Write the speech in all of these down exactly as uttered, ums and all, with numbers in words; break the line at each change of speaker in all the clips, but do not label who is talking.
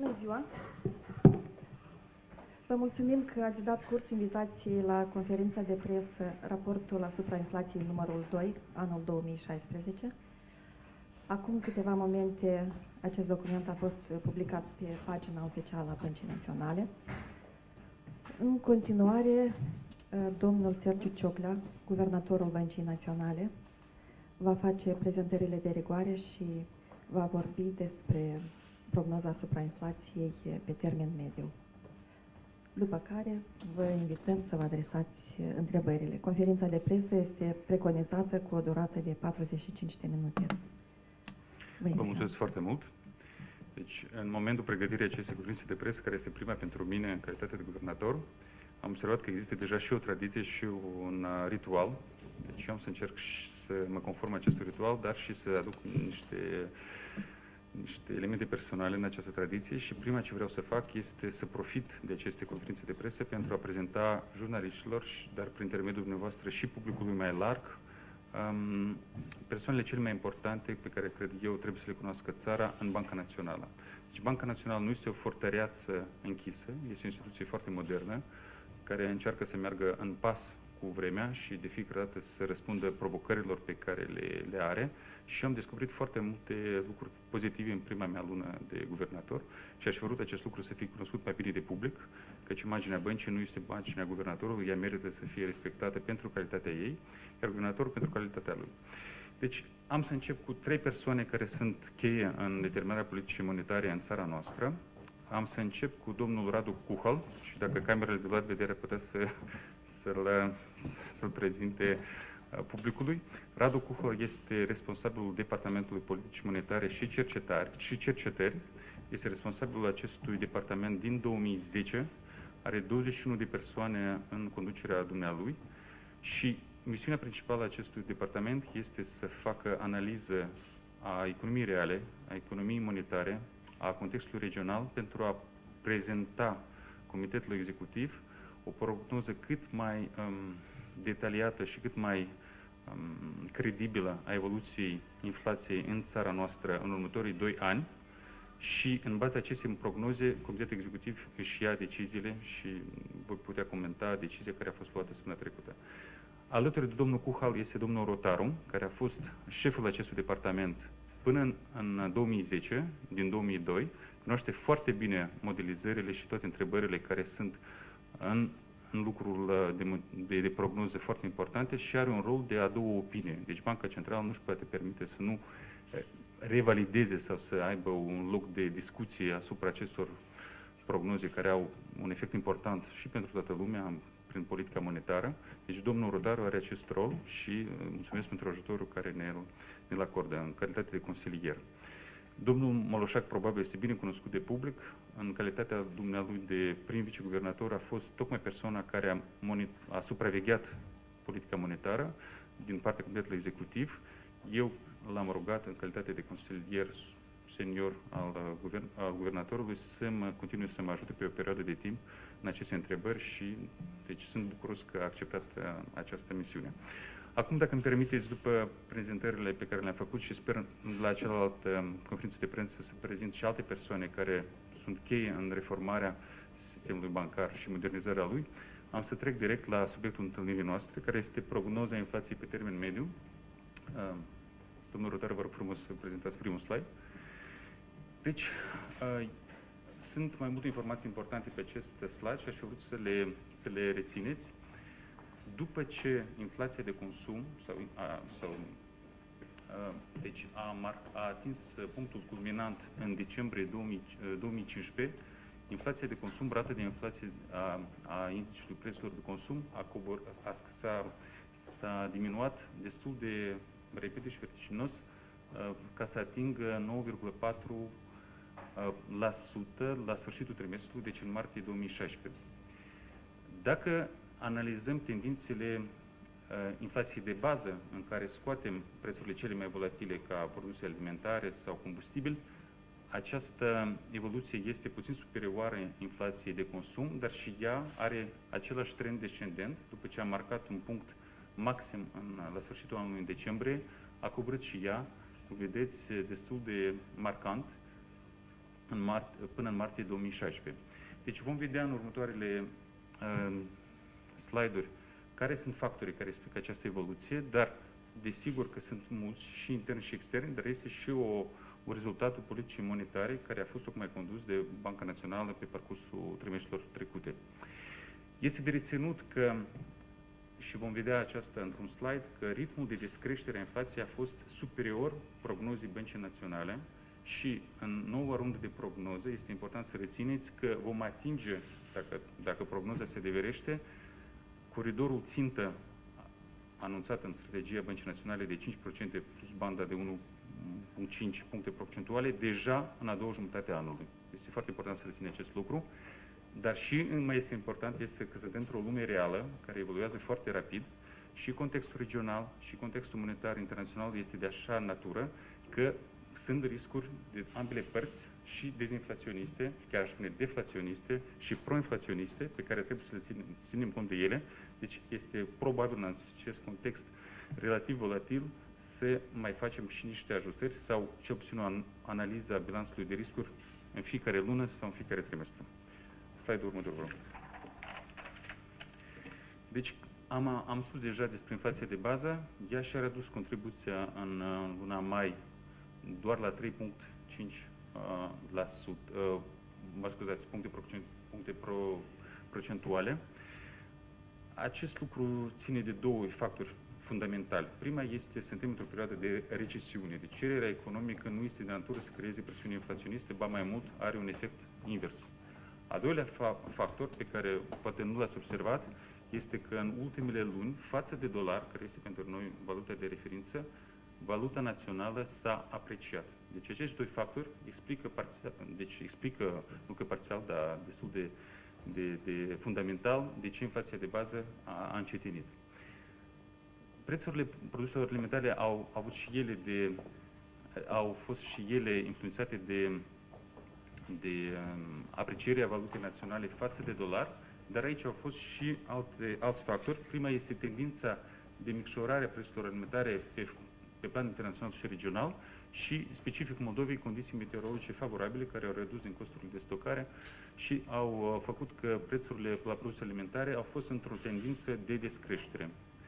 Bună ziua! Vă mulțumim că ați dat curs invitației la conferința de presă Raportul asupra inflației numărul doi, anul două mii șaisprezece. Acum câteva momente, acest document a fost publicat pe pagina oficială a Băncii Naționale. În continuare, domnul Sergiu Cioclea, guvernatorul Băncii Naționale, va face prezentările de rigoare și va vorbi despre prognoza asupra inflației pe termen mediu. După care vă invităm să vă adresați întrebările. Conferința de presă este preconizată cu o durată de patruzeci și cinci de minute. Vă,
vă mulțumesc foarte mult. Deci, în momentul pregătirii acestei conferințe de presă, care este prima pentru mine în calitate de guvernator, am observat că există deja și o tradiție și un ritual. Deci eu am să încerc să mă conform acestui ritual, dar și să aduc niște niște elemente personale în această tradiție și prima ce vreau să fac este să profit de aceste conferințe de presă pentru a prezenta jurnaliștilor, dar prin intermediul dumneavoastră și publicului mai larg, um, persoanele cele mai importante pe care cred eu trebuie să le cunoască țara în Banca Națională. Deci Banca Națională nu este o fortăreață închisă, este o instituție foarte modernă, care încearcă să meargă în pas cu vremea și de fiecare dată să răspundă provocărilor pe care le, le are. Și am descoperit foarte multe lucruri pozitive în prima mea lună de guvernator și aș fi vrut acest lucru să fie cunoscut mai bine de public, căci imaginea băncii nu este imaginea guvernatorului, ea merită să fie respectată pentru calitatea ei, iar guvernatorul pentru calitatea lui. Deci am să încep cu trei persoane care sunt cheie în determinarea politicii monetare în țara noastră. Am să încep cu domnul Radu Kuhal și dacă camerele de luat vedere putea să, să-l să prezinte publicului. Radu Kuhal este responsabilul Departamentului Politicii Monetare și Cercetări, și cercetări. Este responsabilul acestui departament din două mii zece. Are douăzeci și unu de persoane în conducerea dumnealui și misiunea principală a acestui departament este să facă analiză a economiei reale, a economiei monetare, a contextului regional pentru a prezenta Comitetului Executiv o prognoză cât mai um, detaliată și cât mai um, credibilă a evoluției inflației în țara noastră în următorii doi ani și în baza acestei prognoze Comitetul Executiv își ia deciziile și voi putea comenta decizia care a fost luată săptămâna trecută. Alături de domnul Kuhal este domnul Rotaru, care a fost șeful acestui departament până în, în două mii zece, din două mii doi, cunoaște foarte bine modelizările și toate întrebările care sunt în în lucrul de, de, de prognoze foarte importante și are un rol de a da o opinie. Deci Banca Centrală nu își poate permite să nu revalideze sau să aibă un loc de discuție asupra acestor prognoze care au un efect important și pentru toată lumea prin politica monetară. Deci domnul Rotaru are acest rol și mulțumesc pentru ajutorul care ne, ne-l acordă în calitate de consilier. Domnul Moloșac probabil este bine cunoscut de public. În calitatea dumnealui de prim viceguvernator a fost tocmai persoana care a, a supravegheat politica monetară din partea Comitetului Executiv. Eu l-am rugat în calitate de consilier senior al, guvern, al guvernatorului să mă continue să mă ajute pe o perioadă de timp în aceste întrebări și deci sunt bucuros că a acceptat această misiune. Acum, dacă îmi permiteți, după prezentările pe care le-am făcut și sper la cealaltă conferință de presă să prezint și alte persoane care sunt cheie în reformarea sistemului bancar și modernizarea lui, am să trec direct la subiectul întâlnirii noastre, care este prognoza inflației pe termen mediu. Uh, domnul Rotaru, vă rog frumos să prezentați primul slide. Deci, uh, sunt mai multe informații importante pe acest slide și aș fi vrut să le, să le rețineți. După ce inflația de consum sau, a, sau a, deci a, mar, a atins punctul culminant în decembrie două mii cincisprezece, inflația de consum, rata de inflație a, a indicului prețurilor de consum a cobor, a, s-a, s-a diminuat destul de repede și vertiginos ca să atingă nouă virgulă patru la sută la sfârșitul trimestrului, deci în martie două mii șaisprezece. Dacă analizăm tendințele uh, inflației de bază, în care scoatem prețurile cele mai volatile ca produse alimentare sau combustibil, această evoluție este puțin superioară inflației de consum, dar și ea are același trend descendent. După ce a marcat un punct maxim în, la sfârșitul anului în decembrie, a coborât și ea, cum vedeți, destul de marcant, în mar- până în martie două mii șaisprezece. Deci vom vedea în următoarele uh, slide-uri care sunt factorii care explică această evoluție, dar desigur că sunt mulți și interni și externi, dar este și o, o rezultatul politicii monetare care a fost tocmai condus de Banca Națională pe parcursul trimestrelor trecute. Este de reținut că, și vom vedea aceasta într-un slide, că ritmul de descreștere a inflației a fost superior prognozii Băncii Naționale și în noua rundă de prognoză este important să rețineți că vom atinge, dacă, dacă prognoza se adeverește, coridorul țintă anunțat în strategia Băncii Naționale de cinci la sută plus banda de unu virgulă cinci puncte procentuale deja în a doua jumătate a anului. Este foarte important să reține acest lucru, dar și mai este important este că suntem într-o lume reală care evoluează foarte rapid și contextul regional și contextul monetar internațional este de așa natură că sunt riscuri de ambele părți și dezinflaționiste, chiar aș spune deflaționiste și proinflaționiste, pe care trebuie să le ținem, ținem cont de ele. Deci este probabil în acest context relativ volatil să mai facem și niște ajustări sau cel puțin o analiză a bilanțului de riscuri în fiecare lună sau în fiecare trimestru. Slide-ul următor, vă rog. Deci am, am spus deja despre inflația de bază, ea și-a redus contribuția în luna mai doar la trei virgulă cinci la sută, uh, mă scuzați, puncte, procent, puncte pro, procentuale. Acest lucru ține de două factori fundamentali. Prima este, suntem într-o perioadă de recesiune, deci cererea economică nu este de natură să creeze presiune inflaționiste, ba mai mult are un efect invers. A doilea fa factor pe care poate nu l-ați observat este că în ultimele luni, față de dolar, care este pentru noi valuta de referință, valuta națională s-a apreciat. Deci acești doi factori explică parțial, deci explică, nu că parțial, dar destul de, de, de fundamental, de ce inflația de bază a, a încetinit. Prețurile produselor alimentare au avut și ele de, au fost și ele influențate de, de um, aprecierea valutei naționale față de dolar, dar aici au fost și alte, alți factori. Prima este tendința de micșorare a prețurilor alimentare pe pe plan internațional și regional și specific Moldovei condiții meteorologice favorabile care au redus din costurile de stocare și au făcut că prețurile la produse alimentare au fost într-o tendință de descreștere.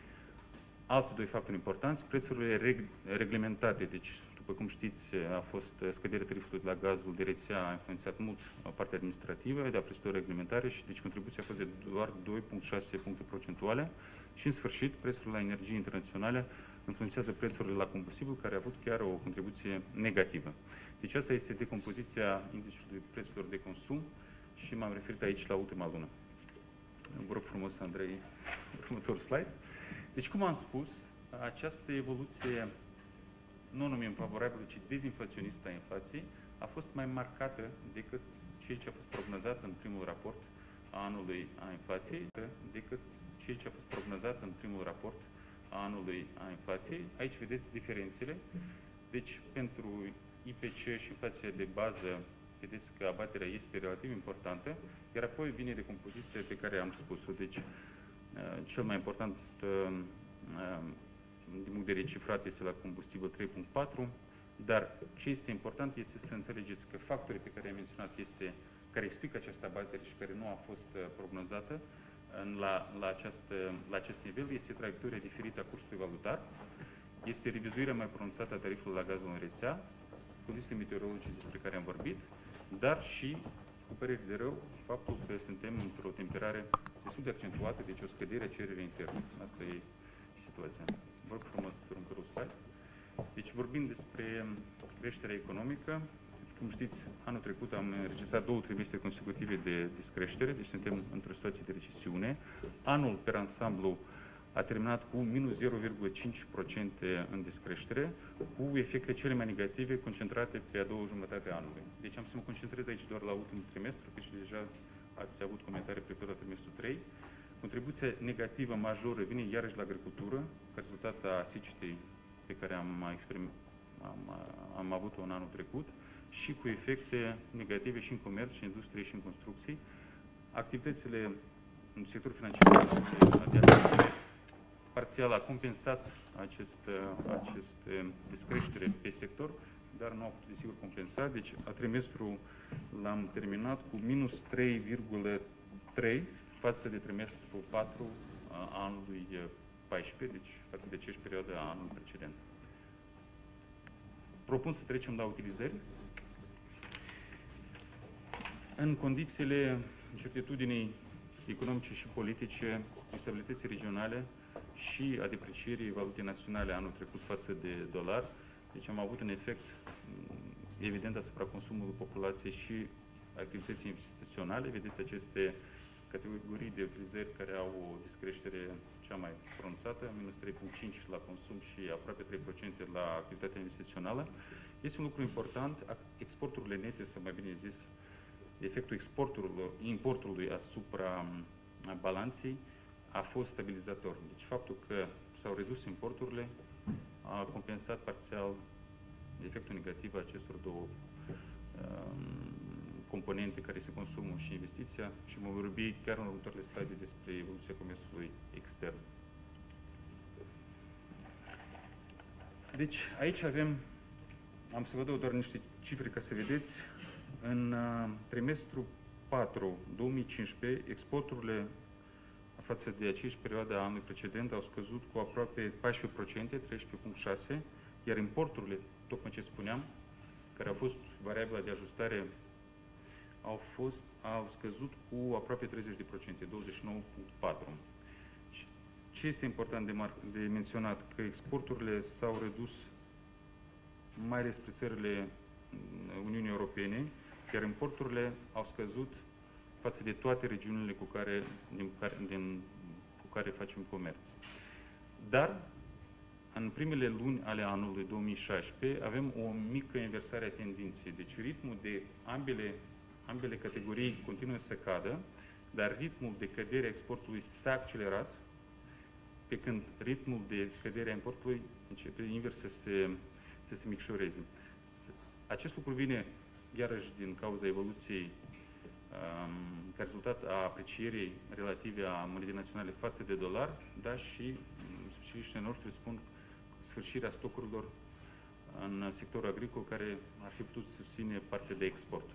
Alți doi factori importanți, prețurile reg reglementate, deci după cum știți a fost scăderea tarifului la gazul de rețea, a influențat mult partea administrativă, de a prețurilor reglementare și deci contribuția a fost de doar doi virgulă șase puncte procentuale și în sfârșit prețul la energie internaționale influențează prețurile la combustibil, care a avut chiar o contribuție negativă. Deci asta este decompoziția indicului prețurilor de consum și m-am referit aici la ultima lună. Vă rog frumos, Andrei, următorul slide. Deci, cum am spus, această evoluție nu numim favorabilă, ci dezinflaționistă a inflației a fost mai marcată decât ceea ce a fost prognozat în primul raport a anului a inflației, decât ceea ce a fost prognozat în primul raport a anului a inflației. Aici vedeți diferențele. Deci, pentru I P C și inflația de bază, vedeți că abaterea este relativ importantă, iar apoi vine decompoziția pe care am spus-o. Deci, cel mai important din punct de vedere cifrat este la combustibil trei virgulă patru, dar ce este important este să înțelegeți că factorii pe care am menționat este, care explică această abatere și care nu a fost prognozată la, la, această, la acest nivel, este traiectoria diferită a cursului valutar, este revizuirea mai pronunțată a tarifului la gazul în rețea, condiții meteorologice despre care am vorbit, dar și, cu părere de rău, faptul că suntem într-o temperare destul de accentuată, deci o scădere a cererii interne. Asta e situația. Vă rog frumos următorul slide. Deci vorbim despre creșterea economică. Cum știți, anul trecut am înregistrat două trimestre consecutive de descreștere, deci suntem într-o situație de recesiune. Anul, per ansamblu, a terminat cu minus zero virgulă cinci la sută în descreștere, cu efecte cele mai negative concentrate pe a doua jumătate a anului. Deci am să mă concentrez aici doar la ultimul trimestru, căci deja ați avut comentarii privitor la trimestrul trei. Contribuția negativă majoră vine iarăși la agricultură, ca rezultat a secetei pe care am, am, am avut-o în anul trecut, și cu efecte negative și în comerț, și în industrie, și în construcții. Activitățile în sectorul financiar de asemenea, parțial a compensat acest, acest descreștere pe sector, dar nu au putut, desigur, compensa. Deci, a trimestru l-am terminat cu minus trei virgulă trei față de trimestru patru a anului paisprezece, deci față de aceeași perioadă a anului precedent. Propun să trecem la utilizări. În condițiile incertitudinii economice și politice, instabilității regionale și a deprecierii valutei naționale anul trecut față de dolar, deci am avut un efect evident asupra consumului populației și activității instituționale. Vedeți aceste categorii de utilizări care au o descreștere cea mai pronunțată, minus trei virgulă cinci la consum și aproape trei la sută la activitatea investițională. Este un lucru important, exporturile nete, sau mai bine zis, efectul exporturilor, importului asupra balanței a fost stabilizator. Deci faptul că s-au redus importurile a compensat parțial efectul negativ a acestor două um, componente care se consumă și investiția și vom vorbi chiar în următoarele slide despre evoluția comerțului extern. Deci aici avem, am să vă dau doar niște cifre ca să vedeți, în uh, trimestru patru două mii cincisprezece exporturile față de aceeași perioadă a anului precedent au scăzut cu aproape paisprezece la sută, treisprezece virgulă șase la sută, iar importurile, tocmai ce spuneam, care au fost variabila de ajustare, au, fost, au scăzut cu aproape treizeci la sută, douăzeci și nouă virgulă patru la sută. Ce este important de, de menționat? Că exporturile s-au redus mai ales spre țările Uniunii Europene, iar importurile au scăzut față de toate regiunile cu care, din, din, cu care facem comerț. Dar, în primele luni ale anului două mii șaisprezece, avem o mică inversare a tendinței. Deci ritmul de ambele, ambele categorii continuă să cadă, dar ritmul de cădere a exportului s-a accelerat, pe când ritmul de scădere a importului începe invers să se, să se micșoreze. Acest lucru vine iarăși din cauza evoluției um, ca rezultat a aprecierii relative a monedei naționale față de dolar, dar și specialiștii noștri spun sfârșirea stocurilor în sectorul agricol care ar fi putut susține partea de export.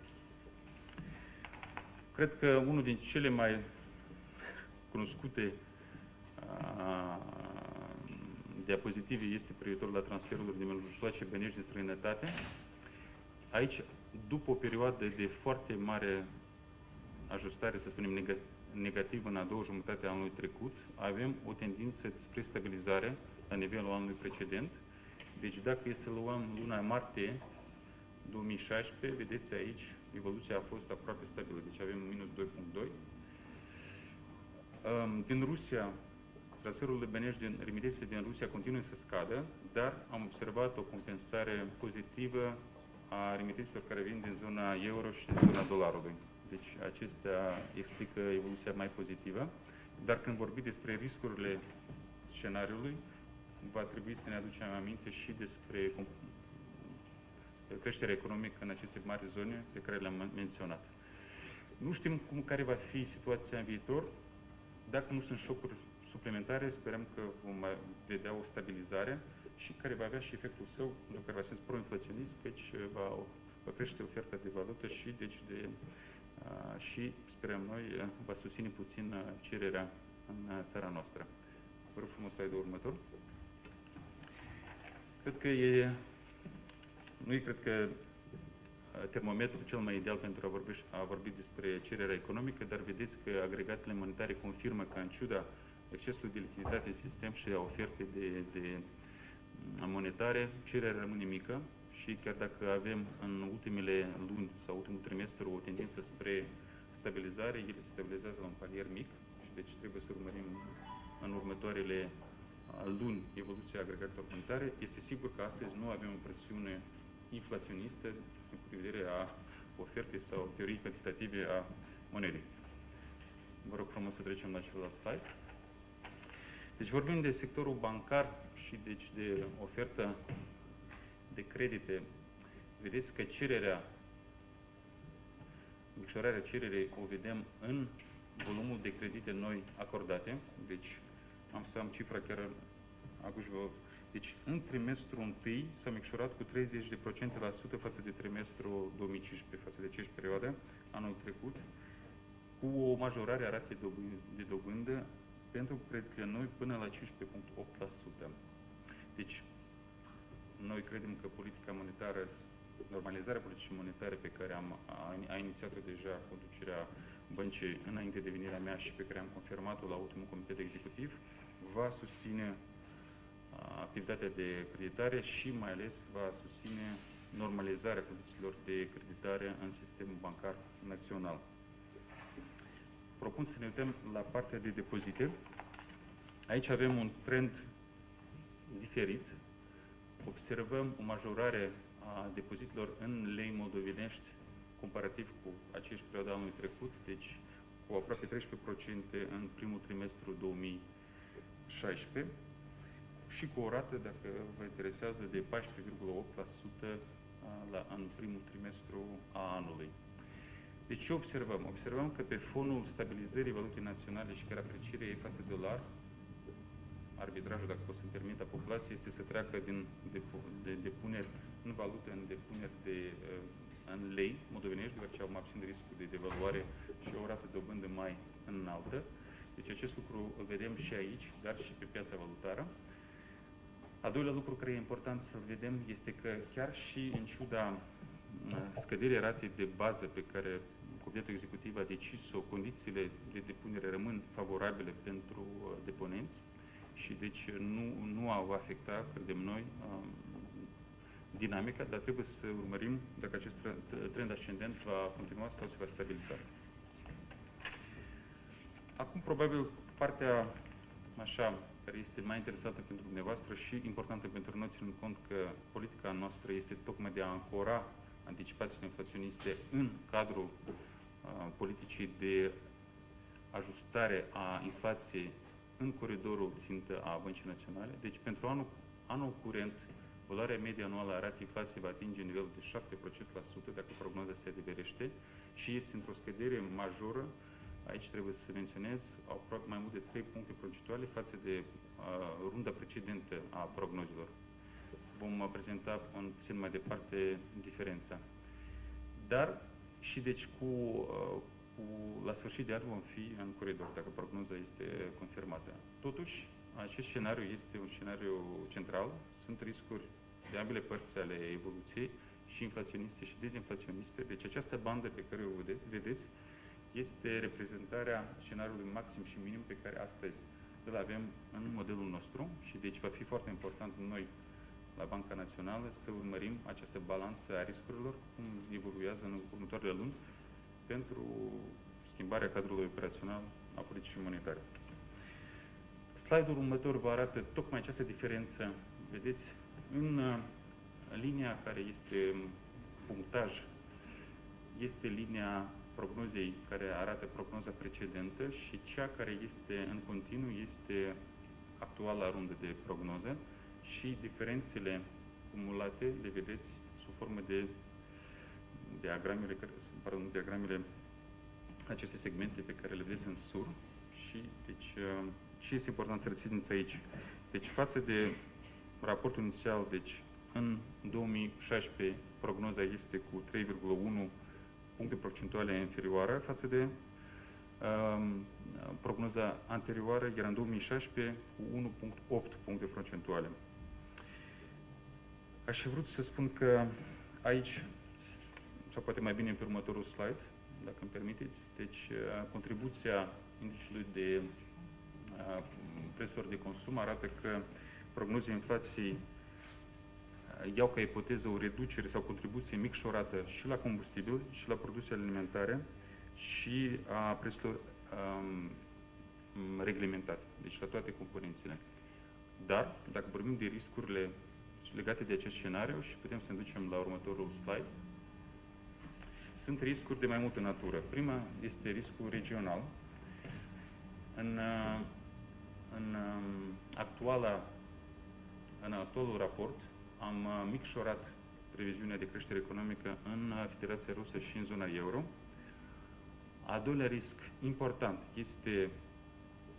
Cred că unul din cele mai cunoscute uh, diapozitive este privitor la transferul de mijloace bănești din străinătate. Aici, după o perioadă de foarte mare ajustare, să spunem, negativă în a doua jumătate a anului trecut, avem o tendință spre stabilizare la nivelul anului precedent. Deci dacă e să luăm luna martie două mii șaisprezece, vedeți aici, evoluția a fost aproape stabilă, deci avem minus doi virgulă doi. Din Rusia, transferul de bănești din remitențe din Rusia continuă să scadă, dar am observat o compensare pozitivă a remitențelor care vin din zona euro și din zona dolarului. Deci acestea explică evoluția mai pozitivă, dar când vorbim despre riscurile scenariului, va trebui să ne aducem aminte și despre creșterea economică în aceste mari zone pe care le-am menționat. Nu știm cum, care va fi situația în viitor. Dacă nu sunt șocuri suplimentare, sperăm că vom vedea o stabilizare și care va avea și efectul său, pentru care va fi pro-inflaționist, deci va, va crește oferta de valută și, deci, de, a, și, sperăm noi, va susține puțin cererea în țara noastră. Vă rog frumos, slide-ul următor. Cred că e, nu e, cred că, termometrul cel mai ideal pentru a vorbi, a vorbi despre cererea economică, dar vedeți că agregatele monetare confirmă că, în ciuda excesului de lichiditate în sistem și a ofertei de, de monetare, cererea rămâne mică și chiar dacă avem în ultimele luni sau ultimul trimestru o tendință spre stabilizare, ele se stabilizează la un palier mic și deci trebuie să urmărim în următoarele luni evoluția agregatelor monetare. Este sigur că astăzi nu avem o presiune inflaționistă în vedere a ofertei sau teorii cantitative a monedei. Vă rog frumos să trecem la celălalt slide. Deci vorbim de sectorul bancar și deci de ofertă de credite. Vedeți că cererea, micșorarea cererii o vedem în volumul de credite noi acordate. Deci am să am cifra chiar, acum vă Deci, în trimestrul întâi s-a micșorat cu treizeci la sută față de trimestrul două mii cincisprezece, față de aceeași perioadă, anul trecut, cu o majorare a ratei de dobândă pentru creditele noi până la cincisprezece virgulă opt la sută. Deci, noi credem că politica monetară, normalizarea politicii monetare pe care am, a, a inițiat-o deja conducerea băncii înainte de venirea mea și pe care am confirmat-o la ultimul comitet executiv, va susține activitatea de creditare și mai ales va susține normalizarea condițiilor de creditare în sistemul bancar național. Propun să ne uităm la partea de depozite. Aici avem un trend diferit. Observăm o majorare a depozitelor în lei moldovenești comparativ cu aceeași perioadă anului trecut, deci cu aproape treisprezece la sută în primul trimestru două mii șaisprezece și cu o rată, dacă vă interesează, de paisprezece virgulă opt la sută la, în primul trimestru a anului. Deci ce observăm? Observăm că pe fonul stabilizării valutei naționale și care aprecierea ei față de dolar, arbitrajul, dacă pot să-mi permit, a populației este să treacă din de depuneri în valută, în depuneri de, în lei moldovenești, deoarece au mai puțin de riscul de devaluare și o rată de dobândă mai înaltă. Deci acest lucru îl vedem și aici, dar și pe piața valutară. Al doilea lucru care e important să-l vedem este că chiar și în ciuda scăderii ratei de bază pe care Comitetul Executiv a decis-o, condițiile de depunere rămân favorabile pentru deponenți și deci nu, nu au afectat, credem noi, dinamica, dar trebuie să urmărim dacă acest trend ascendent va continua sau se va stabiliza. Acum, probabil, partea așa, care este mai interesantă pentru dumneavoastră și importantă pentru noi, ținând cont că politica noastră este tocmai de a ancora anticipațiile inflaționiste în cadrul uh, politicii de ajustare a inflației în coridorul țintă a Băncii Naționale. Deci, pentru anul, anul curent, valoarea medie anuală a ratei inflației va atinge nivelul de șapte la sută dacă prognoza se adeverește și este într-o scădere majoră. Aici trebuie să menționez aproape mai mult de trei puncte procentuale față de uh, runda precedentă a prognozelor. Vom uh, prezenta un puțin mai departe diferența. Dar și deci cu, uh, cu la sfârșit de an vom fi în coridor, dacă prognoza este confirmată. Totuși, acest scenariu este un scenariu central. Sunt riscuri de ambele părți ale evoluției, și inflaționiste și dezinflaționiste. Deci această bandă pe care o vedeți, vedeți este reprezentarea scenariului maxim și minim pe care astăzi îl avem în modelul nostru și deci va fi foarte important noi la Banca Națională să urmărim această balanță a riscurilor, cum evoluează în următoarele luni, pentru schimbarea cadrului operațional a politicii monetare. Slide-ul următor vă arată tocmai această diferență. Vedeți, în linia care este punctaj, este linia prognozei care arată prognoza precedentă și cea care este în continuu este actuala rundă de prognoză și diferențele cumulate le vedeți sub formă de diagramele, pardon, diagramele aceste segmente pe care le vedeți în sur și deci ce este important să rețineți aici. Deci față de raportul inițial, deci în două mii șaisprezece prognoza este cu trei virgulă unu puncte procentuale inferioară față de um, prognoza anterioară, iar în două mii șaisprezece cu unu virgulă opt puncte procentuale. Aș fi vrut să spun că aici, sau poate mai bine pe următorul slide, dacă îmi permiteți, deci contribuția indicului de uh, prețuri de consum arată că prognozele inflației iau ca ipoteză o reducere sau contribuție micșorată și la combustibil și la produse alimentare și a prețurilor um, reglementate, deci la toate componențele. Dar, dacă vorbim de riscurile legate de acest scenariu și putem să ne ducem la următorul slide, sunt riscuri de mai multă natură. Prima este riscul regional. În, în actuala, în actualul raport, am micșorat previziunea de creștere economică în Federația Rusă și în zona euro. Al doilea risc important este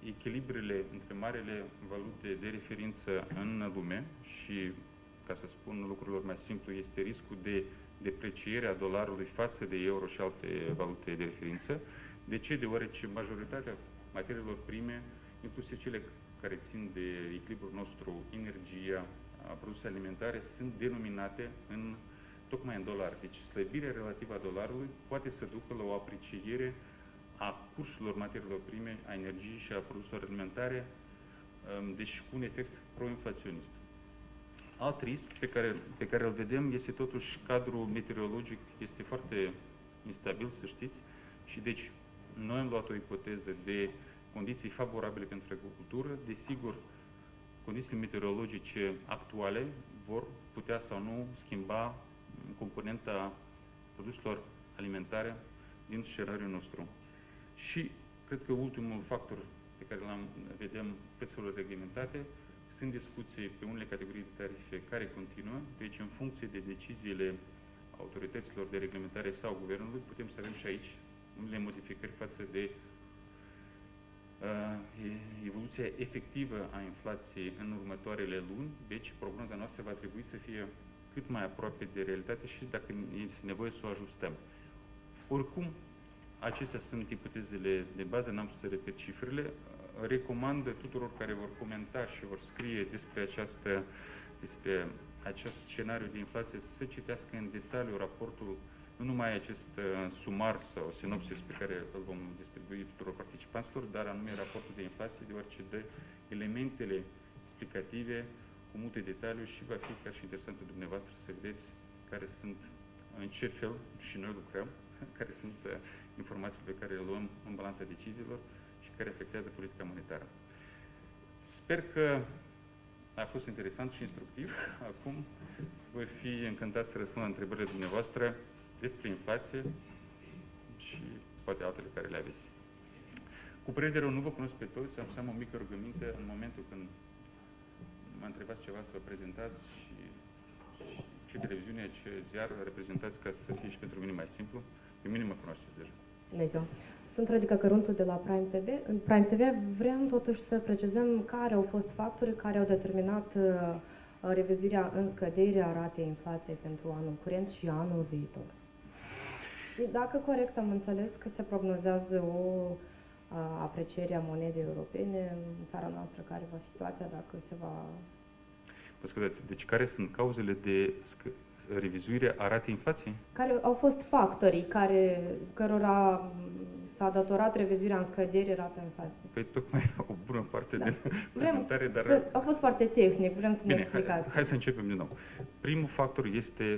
echilibrele între marele valute de referință în lume și, ca să spun lucrurilor mai simplu, este riscul de depreciere a dolarului față de euro și alte valute de referință. De ce? Deoarece majoritatea materiilor prime, inclusiv cele care țin de echilibrul nostru, energia, produse alimentare, sunt denominate în, tocmai în dolari. Deci slăbirea relativă a dolarului poate să ducă la o apreciere a cursurilor materiilor prime, a energiei și a produselor alimentare, deci cu un efect proinflaționist. Alt risc pe care, pe care îl vedem este totuși cadrul meteorologic, este foarte instabil, să știți, și deci noi am luat o ipoteză de condiții favorabile pentru agricultură. Desigur, condițiile meteorologice actuale vor putea sau nu schimba componenta produselor alimentare din scenariul nostru. Și cred că ultimul factor pe care l-am vedem, prețurile reglementate, sunt discuții pe unele categorii de tarife care continuă, deci în funcție de deciziile autorităților de reglementare sau guvernului, putem să avem și aici unele modificări față de uh, evoluția efectivă a inflației în următoarele luni, deci prognoza noastră va trebui să fie cât mai aproape de realitate și dacă este nevoie să o ajustăm. Oricum, acestea sunt ipotezele de bază, n-am să repet cifrele. Recomand tuturor care vor comenta și vor scrie despre, această, despre acest scenariu de inflație să citească în detaliu raportul, nu numai acest uh, sumar sau sinopsis pe care îl vom distribui tuturor participanților, dar anume raportul de inflație, deoarece dă elementele explicative cu multe detaliu și va fi chiar și interesant pentru dumneavoastră să vedeți care sunt, în ce fel și noi lucrăm, care sunt uh, informații pe care le luăm în balanța deciziilor și care afectează politica monetară. Sper că a fost interesant și instructiv. Acum voi fi încântat să răspund la întrebările dumneavoastră despre inflație și poate altele care le aveți. Cu părere de rău, nu vă cunosc pe toți, am să am o mică rugăminte în momentul când m-a întrebat ceva să vă prezentați și, și ce televiziune, ce ziar reprezentați, ca să fie și pentru mine mai simplu. Pe mine mă cunoașteți deja.
Bună ziua! Sunt Rodica Căruntu de la Prime T V. În Prime T V vrem totuși să precizăm care au fost factorii care au determinat uh, revizuirea în scădere a ratei inflației pentru anul curent și anul viitor. Și dacă corect am înțeles că se prognozează o uh, apreciere a monedei europene în țara noastră, care va fi situația dacă se va...
Vă scuzați, deci care sunt cauzele de revizuire a ratei inflației?
Care au fost factorii care, cărora s-a datorat revizuirea în scădere rata inflației?
Păi tocmai o bună parte
da.
din prezentare, dar...
Să, a fost foarte tehnic, vrem să
Bine,
ne explicați.
Hai, hai să începem din nou. Primul factor este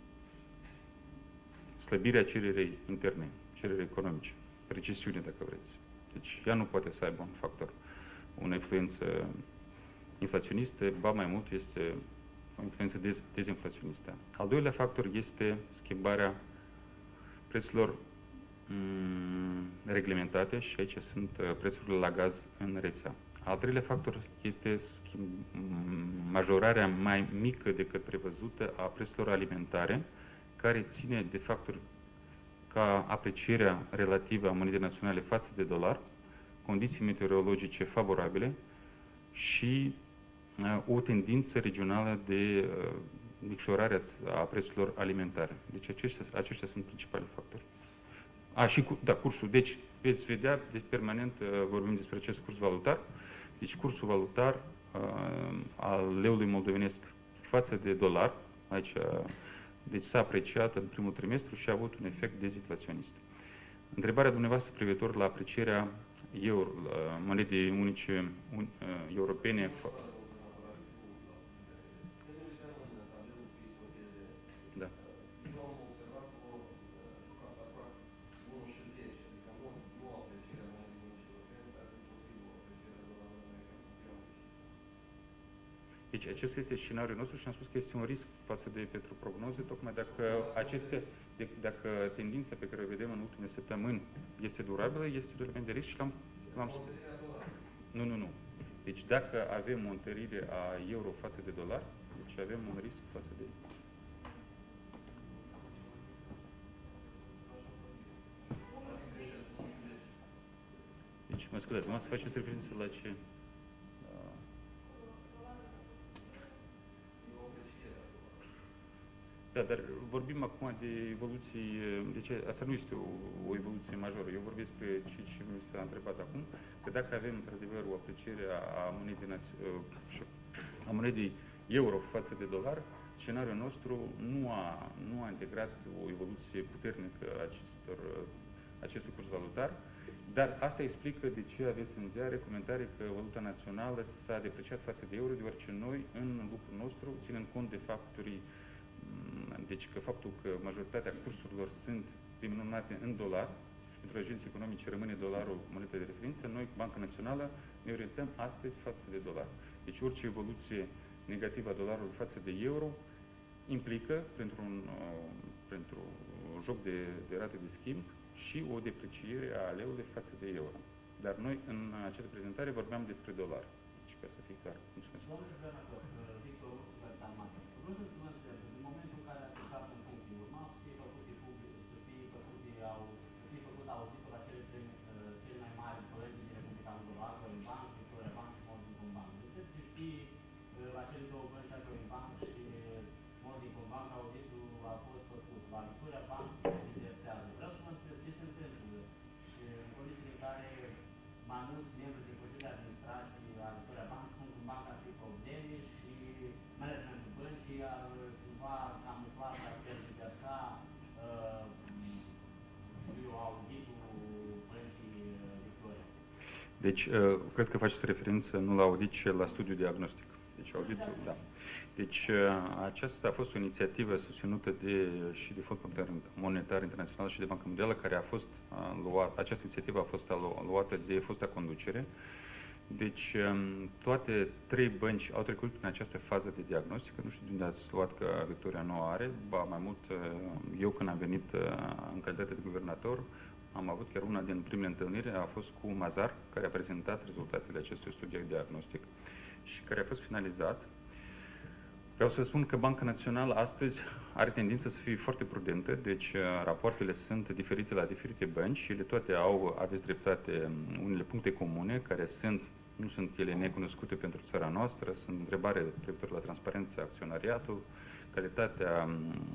slăbirea cererei interne, cererei economice, recesiune, dacă vreți. Deci ea nu poate să aibă un factor, o influență inflaționistă, ba mai mult este o influență dez, dezinflaționistă. Al doilea factor este schimbarea prețurilor mm, reglementate și aici sunt uh, prețurile la gaz în rețea. Al treilea factor este schimb, majorarea mai mică decât prevăzută a prețurilor alimentare, care ține de factori ca aprecierea relativă a monedei naționale față de dolar, condiții meteorologice favorabile și o tendință regională de uh, micșorare a prețurilor alimentare. Deci aceștia, aceștia sunt principalii factori. A, și cu, da, cursul. Deci veți vedea, deci permanent uh, vorbim despre acest curs valutar. Deci cursul valutar uh, al leului moldovenesc față de dolar, aici uh, deci s-a apreciat în primul trimestru și a avut un efect dezinflaționist. Întrebarea dumneavoastră privitor la aprecierea euro, la monedei unice un, uh, europene. Da. Deci acesta este scenariul nostru și am spus că este un risc față de pentru prognoze, tocmai dacă aceste, de, dacă tendința pe care o vedem în ultimele săptămâni este durabilă, este un element de risc și l-am, l-am spus. Nu, nu, nu. Deci dacă avem o întărire a euro față de dolar, deci avem un risc față de... Deci, mă scuzați, mă să faceți referință la ce? Da, dar vorbim acum de evoluții, deci asta nu este o, o evoluție majoră. Eu vorbesc despre ce, ce mi s-a întrebat acum, că dacă avem într-adevăr o apreciere a monedei, a monedei euro față de dolar, scenariul nostru nu a, nu a integrat o evoluție puternică a acestor, acestui curs valutar, dar asta explică de ce aveți în ziare comentarii că valuta națională s-a depreciat față de euro, deoarece noi, în lucrul nostru, ținând cont de factorii, deci că faptul că majoritatea cursurilor sunt denominate în dolar și pentru agenții economice rămâne dolarul moneda de referință, noi, Banca Națională, ne orientăm astăzi față de dolar. Deci orice evoluție negativă a dolarului față de euro implică, pentru un, uh, pentru un joc de, de rate de schimb, și o depreciere a leului față de euro. Dar noi, în această prezentare, vorbeam despre dolar. Deci, ca să fie clar. Mulțumesc.
În momentul în care a plecat în funcție, urma să fie făcute public, să fie făcute, au, să fie făcut auditul la cele, cele mai mari proiecte din Republica Moldova, în banc, Victoria Bank și Molding Bank. Puteți să știi la cele două bănci, Agro Bank și Molding Bank, auditul a fost făcut. La Victoria Bank se interesează. Vreau să mă întreb ce se întâmplă și în condițiile în care mai mulți membri din Consiliul de Administrație la Victoria Bank spun că în bancă ar fi probleme și managementul băncii ar cumva camuflat ar tergiversa uh, eu, auditul băncii Victoria.
Deci, uh, cred că faceți referință nu la audit, ci la studiu diagnostic. Deci, auditul, da. Deci, uh, aceasta a fost o inițiativă susținută de, și de Fondul Monetar Internațional și de Banca Mondială, care a fost uh, luat, această inițiativă a fost luată de fosta conducere. Deci, toate trei bănci au trecut prin această fază de diagnostic. Nu știu de unde ați luat că Victoria nu are, ba mai mult, eu când am venit în calitate de guvernator, am avut chiar una din primele întâlniri, a fost cu Mazar, care a prezentat rezultatele acestui studiu diagnostic și care a fost finalizat. Vreau să spun că Banca Națională astăzi are tendință să fie foarte prudentă, deci rapoartele sunt diferite la diferite bănci și ele toate au, aveți dreptate, unele puncte comune, care sunt, nu sunt ele necunoscute pentru țara noastră, sunt întrebare privitor la transparența acționariatul, calitatea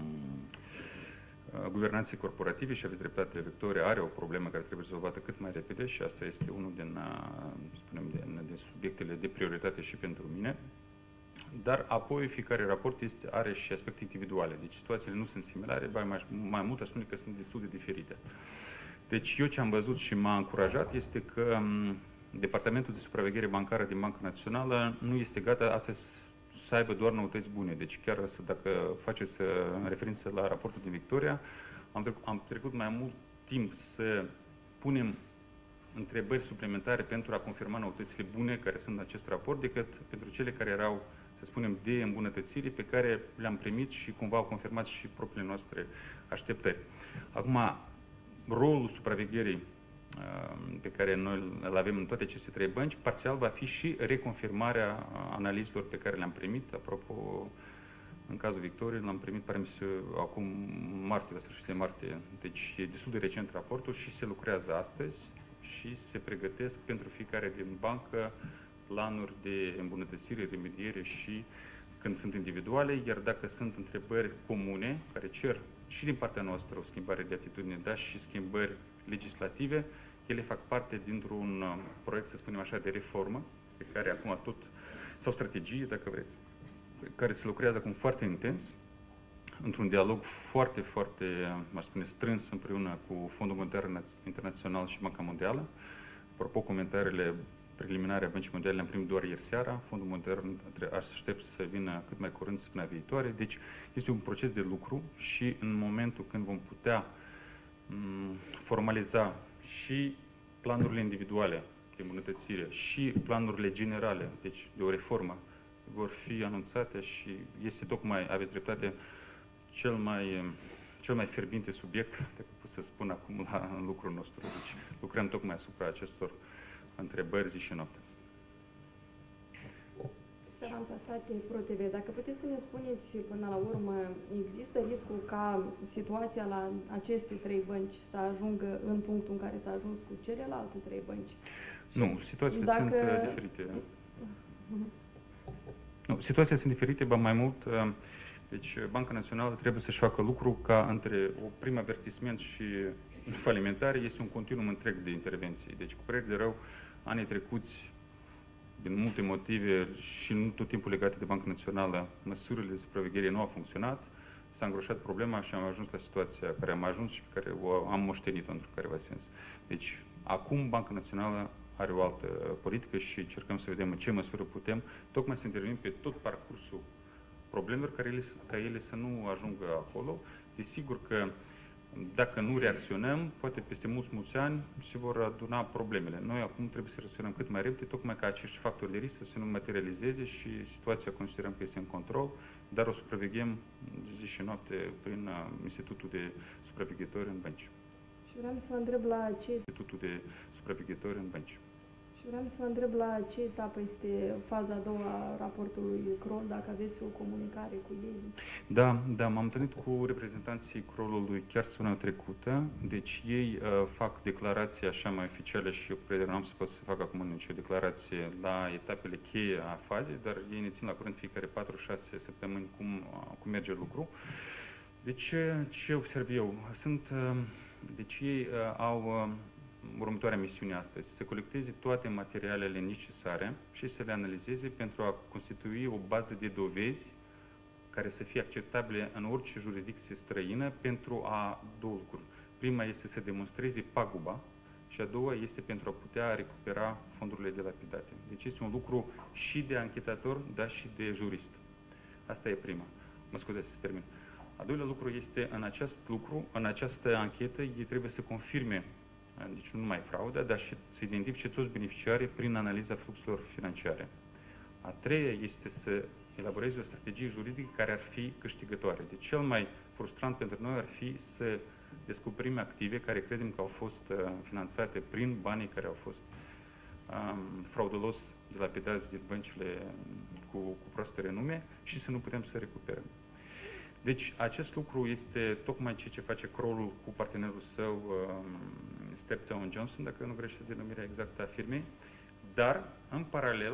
guvernanței corporative și aveți dreptate, Victoria are o problemă care trebuie rezolvată cât mai repede și asta este unul din, spunem, din, din subiectele de prioritate și pentru mine. Dar apoi fiecare raport este, are și aspecte individuale, deci situațiile nu sunt similare, mai, mai mult aș spune că sunt destul de diferite. Deci eu ce am văzut și m-a încurajat este că m, Departamentul de Supraveghere Bancară din Banca Națională nu este gata astăzi să aibă doar noutăți bune. Deci chiar să, dacă faceți referință la raportul din Victoria, am trecut, am trecut mai mult timp să punem întrebări suplimentare pentru a confirma noutățile bune care sunt în acest raport, decât pentru cele care erau, să spunem, de îmbunătățiri pe care le-am primit și cumva au confirmat și propriile noastre așteptări. Acum, rolul supravegherii pe care noi îl avem în toate aceste trei bănci, parțial va fi și reconfirmarea analizelor pe care le-am primit. Apropo, în cazul Victoriei, l-am primit, pare mi se, acum martie, la sfârșit de martie, deci e destul de recent raportul și se lucrează astăzi și se pregătesc pentru fiecare din bancă planuri de îmbunătățire, remediere și când sunt individuale, iar dacă sunt întrebări comune, care cer și din partea noastră o schimbare de atitudine, dar și schimbări legislative, ele fac parte dintr-un proiect, să spunem așa, de reformă, pe care acum tot, sau strategie, dacă vreți, care se lucrează acum foarte intens, într-un dialog foarte, foarte, m-aș spune, strâns împreună cu Fondul Monetar Internațional și Banca Mondială. Apropo, comentariile preliminare a Băncii Mondiale le-am primit doar ieri seara. Fondul Monetar aștept să vină cât mai curând săptămâna viitoare. Deci este un proces de lucru și în momentul când vom putea formaliza și planurile individuale de îmbunătățire și planurile generale, deci de o reformă, vor fi anunțate și este tocmai, aveți dreptate, cel mai, cel mai fierbinte subiect, dacă pot să spun acum, la, în lucrul nostru. Deci lucrăm tocmai asupra acestor întrebări zi și noapte.
Speranța Sate, ProTV, dacă puteți să ne spuneți până la urmă, există riscul ca situația la aceste trei bănci să ajungă în punctul în care s-a ajuns cu celelalte trei bănci?
Nu, situațiile
Dacă...
sunt uh, diferite. Nu, situațiile sunt diferite, ba mai mult, uh, deci Banca Națională trebuie să-și facă lucru ca între o prim avertisment și falimentare este un continuum întreg de intervenții. Deci, cu părere de rău, anii trecuți, din multe motive și nu tot timpul legate de Banca Națională, măsurile de supraveghere nu au funcționat, s-a îngroșat problema și am ajuns la situația care am ajuns și pe care o am moștenit-o într-un careva sens. Deci, acum Banca Națională are o altă politică și încercăm să vedem în ce măsură putem, tocmai să intervenim pe tot parcursul problemelor, care ele, ca ele să nu ajungă acolo. Desigur că dacă nu reacționăm, poate peste mulți, mulți ani se vor aduna problemele. Noi acum trebuie să reacționăm cât mai repede, tocmai ca acești factori de risc să nu materializeze și situația considerăm că este în control, dar o supraveghem zi și noapte prin Institutul de Supraveghetori în bănci.
Și vreau să vă întreb la ce...
Institutul de Supraveghetori în bănci.
Și vreau să vă întreb la ce etapă este faza a doua a raportului Kroll, dacă aveți o comunicare cu ei?
Da, da, m-am întâlnit cu reprezentanții Krollului chiar săptămâna trecută, deci ei uh, fac declarații așa mai oficiale și eu cred că nu am să pot să fac acum nicio declarație la etapele cheie a fazei, dar ei ne țin la curent fiecare patru șase săptămâni cum, uh, cum merge lucru. Deci ce observ eu? Sunt, uh, deci ei uh, au... Uh, următoarea misiune astăzi, să colecteze toate materialele necesare și să le analizeze pentru a constitui o bază de dovezi care să fie acceptabile în orice jurisdicție străină pentru a două lucruri. Prima este să demonstreze paguba și a doua este pentru a putea recupera fondurile dilapidate. Deci este un lucru și de anchetator, dar și de jurist. Asta e prima. Mă scuzați să termin. A doilea lucru este în acest lucru, în această anchetă, ei trebuie să confirme deci nu numai frauda, dar și să identifice toți beneficiarii prin analiza fluxurilor financiare. A treia este să elaboreze o strategie juridică care ar fi câștigătoare. Deci cel mai frustrant pentru noi ar fi să descoperim active care credem că au fost uh, finanțate prin banii care au fost um, fraudulos dilapidați din băncile cu, cu proaste renume și să nu putem să recuperăm. Deci acest lucru este tocmai ceea ce face Krollul cu partenerul său um, Steptoe Johnson, dacă nu greșesc denumirea exactă a firmei, dar în paralel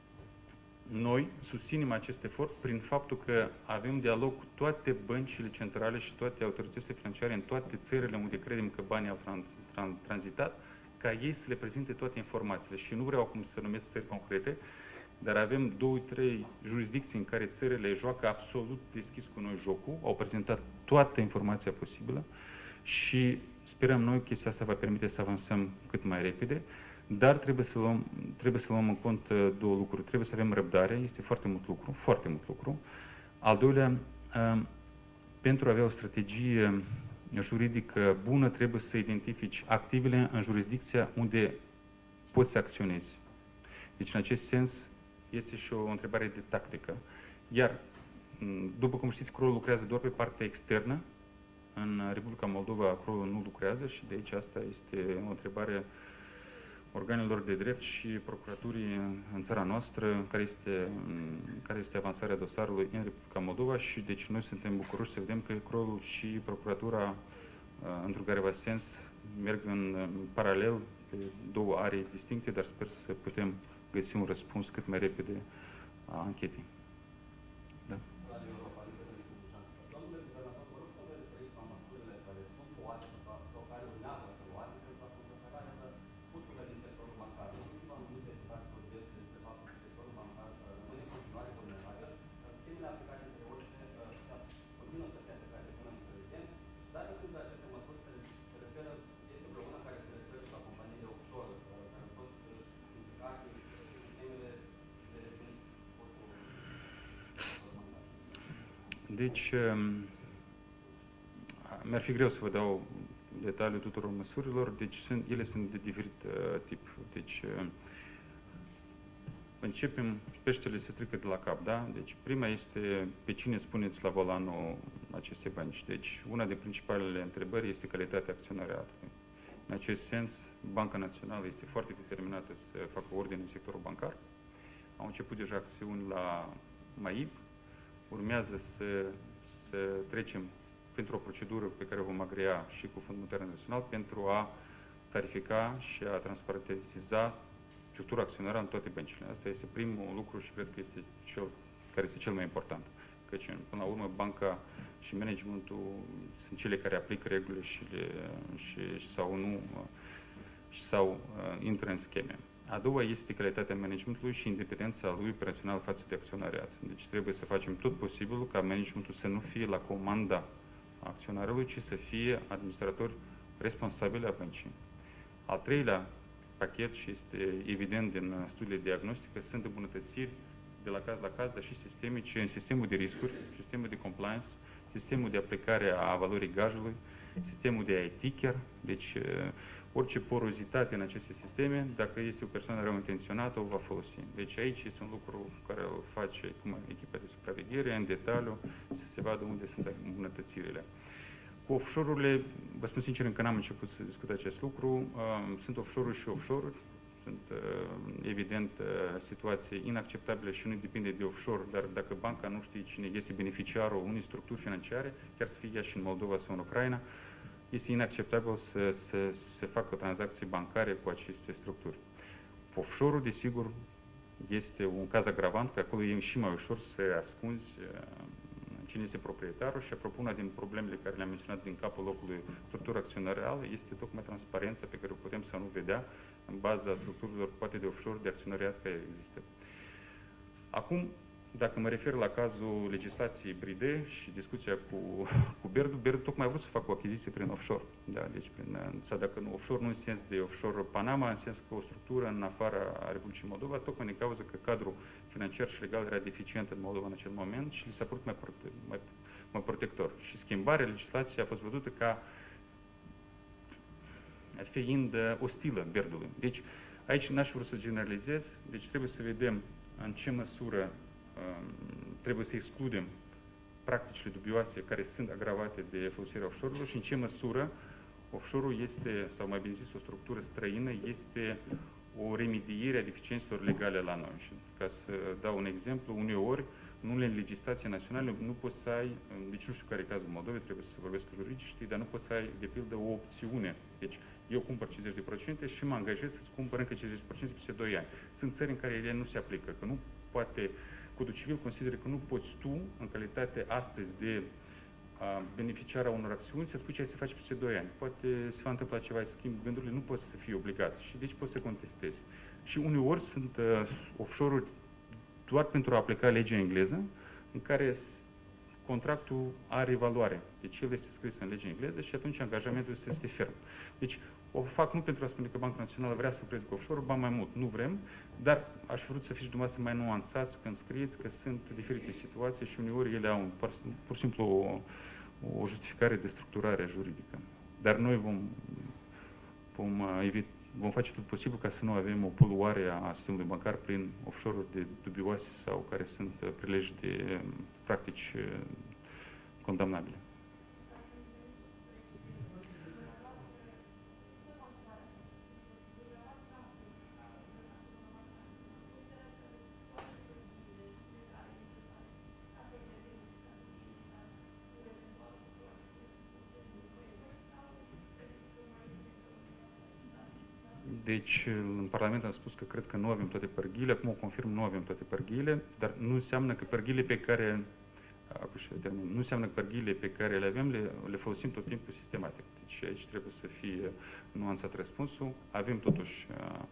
noi susținem acest efort prin faptul că avem dialog cu toate băncile centrale și toate autoritățile financiare în toate țările unde credem că banii au trans, trans, tranzitat, ca ei să le prezinte toate informațiile. Și nu vreau acum să numesc țări concrete, dar avem două, trei jurisdicții în care țările joacă absolut deschis cu noi jocul, au prezentat toată informația posibilă și sperăm noi că chestia asta va permite să avansăm cât mai repede, dar trebuie să luăm, trebuie să luăm în cont două lucruri. Trebuie să avem răbdare, este foarte mult lucru, foarte mult lucru. Al doilea, pentru a avea o strategie juridică bună, trebuie să identifici activele în jurisdicția unde poți să acționezi. Deci, în acest sens, este și o întrebare de tactică. Iar, după cum știți, Kroll lucrează doar pe partea externă. În Republica Moldova, Kroll nu lucrează și de aici asta este o întrebare organelor de drept și procuraturii în țara noastră, care este, care este avansarea dosarului în Republica Moldova și deci noi suntem bucuroși să vedem că Krollul și procuratura, într-un careva sens, merg în paralel pe două arii distincte, dar sper să putem găsi un răspuns cât mai repede a anchetei. Da. Deci, mi-ar fi greu să vă dau detaliul tuturor măsurilor, deci sunt, ele sunt de diferit uh, tip. Deci, uh, începem, peștele se treacă de la cap, da? Deci, prima este pe cine spuneți la volanul acestei bănci. Deci, una din principalele întrebări este calitatea acționariatului. În acest sens, Banca Națională este foarte determinată să facă ordine în sectorul bancar. Au început deja acțiuni la M A I B. Urmează să, să trecem printr-o procedură pe care o vom agrea și cu Fondul Monetar Internațional pentru a clarifica și a transparentiza structura acționară în toate băncile. Asta este primul lucru și cred că este cel care este cel mai important. Căci, până la urmă, banca și managementul sunt cele care aplică regulile și, le, și sau nu sau uh, intră în scheme. A doua este calitatea managementului și independența lui operațional față de acționariat. Deci trebuie să facem tot posibilul ca managementul să nu fie la comanda acționarului, ci să fie administratori responsabili a băncii. Al treilea pachet, și este evident din studiile diagnostice, sunt îmbunătățiri de la caz la caz, dar și sistemice, în sistemul de riscuri, sistemul de compliance, sistemul de aplicare a valorii gajului, sistemul de I T chiar, deci orice porozitate în aceste sisteme, dacă este o persoană rău intenționată, o va folosi. Deci aici este un lucru care o face cum echipa de supraveghere, în detaliu, să se vadă unde sunt îmbunătățirile. Cu offshore-urile, vă spun sincer, încă n-am început să discut acest lucru. Sunt offshore-uri și offshore-uri. Sunt, evident, situații inacceptabile și nu depinde de offshore, dar dacă banca nu știe cine este beneficiarul unei structuri financiare, chiar să fie ea și în Moldova sau în Ucraina, este inacceptabil să se să facă tranzacții bancare cu aceste structuri. Offshore-ul, desigur, este un caz agravant, că acolo e și mai ușor să ascunzi cine este proprietarul și, apropo, una din problemele care le-am menționat din capul locului structură acționarială este tocmai transparența pe care o putem să nu vedea în baza structurilor poate de offshore de acționariat care există. Acum, dacă mă refer la cazul legislației Bride și discuția cu, cu Berdu, Berdu tocmai a vrut să facă o achiziție prin offshore. Da? Deci, prin, sau dacă nu offshore, nu în sens de offshore Panama, în sens că o structură în afara Republicii Moldova, tocmai din cauza că cadrul financiar și legal era deficient în Moldova în acel moment și li s-a părut mai, prote mai, mai protector. Și schimbarea legislației a fost văzută ca fiind ostilă Berdului. Deci, aici n-aș vrea să generalizez, deci trebuie să vedem în ce măsură trebuie să excludem practicile dubioase care sunt agravate de folosirea offshore-urilor și în ce măsură offshore-ul este, sau mai bine zis, o structură străină, este o remediere a deficiențelor legale la noi. Și ca să dau un exemplu, uneori, în unele legislații naționale nu poți să ai, deci nu știu care e cazul Moldovei, trebuie să vorbesc cu juriștii, dar nu poți să ai, de pildă, o opțiune. Deci, eu cumpăr cincizeci la sută și mă angajez să-ți cumpăr încă cincizeci la sută peste doi ani. Sunt țări în care ele nu se aplică, că nu poate, Codul Civil consideră că nu poți tu, în calitate astăzi de a, beneficiar a unor acțiuni, să spui ce ai să faci peste doi ani. Poate se va întâmpla ceva, să schimbi gândurile, nu poți să fii obligat și deci poți să contestezi. Și uneori sunt uh, offshore-uri doar pentru a aplica legea engleză, în care contractul are valoare. Deci el este scris în legea engleză și atunci angajamentul este ferm. Deci o fac nu pentru a spune că Banca Națională vrea să lucreze cu offshore, ba mai mult, nu vrem, dar aș vrea să fiți dumneavoastră mai nuanțați când scrieți că sunt diferite situații și uneori ele au pur, pur și simplu o, o justificare de structurare juridică. Dar noi vom, vom, evit, vom face tot posibil ca să nu avem o poluare a sistemului bancar prin offshore-uri de dubioase sau care sunt prilej de practici condamnabile. Deci, în Parlament am spus că cred că nu avem toate părghiile, acum o confirm, nu avem toate părghiile, dar nu înseamnă că părghiile pe care, nu înseamnă că părghiile pe care le avem, le, le folosim tot timpul sistematic. Deci aici trebuie să fie nuanțat răspunsul. Avem totuși